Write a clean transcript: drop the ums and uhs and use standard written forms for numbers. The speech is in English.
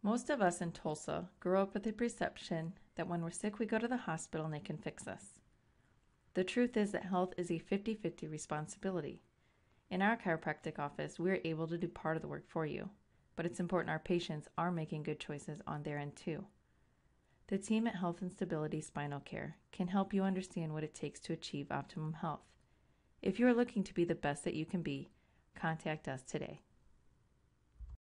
Most of us in Tulsa grew up with the perception that when we're sick, we go to the hospital and they can fix us. The truth is that health is a 50-50 responsibility. In our chiropractic office, we're able to do part of the work for you, but it's important our patients are making good choices on their end too. The team at Health and Stability Spinal Care can help you understand what it takes to achieve optimum health. If you are looking to be the best that you can be, contact us today.